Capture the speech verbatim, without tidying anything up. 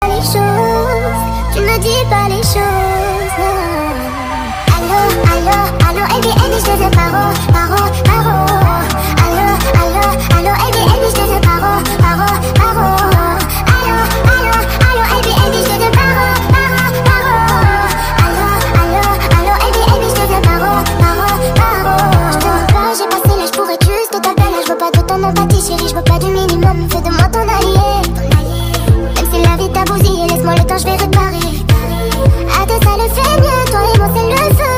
Les choses, tu ne dis pas les choses. Allô, allô, allô, Ebi, Ebi, je te veux paro, paro, paro. Allô, allô, allô, Ebi, Ebi, je te veux paro, paro, paro. Allô, allô, allô, Ebi, Ebi, je te veux paro, paro, paro. Allô, allô, allô, Ebi, Ebi, je te veux paro, paro, paro. Je te veux pas, j'ai passé l'âge pour être juste ta belle. Je veux pas de ton empathie, chérie, je veux pas du minimum. Fais de moi ton allié. Même si la vie t'a bousillé, laisse-moi le temps, je vais réparer. À deux ça le fait mieux, toi et moi c'est le feu.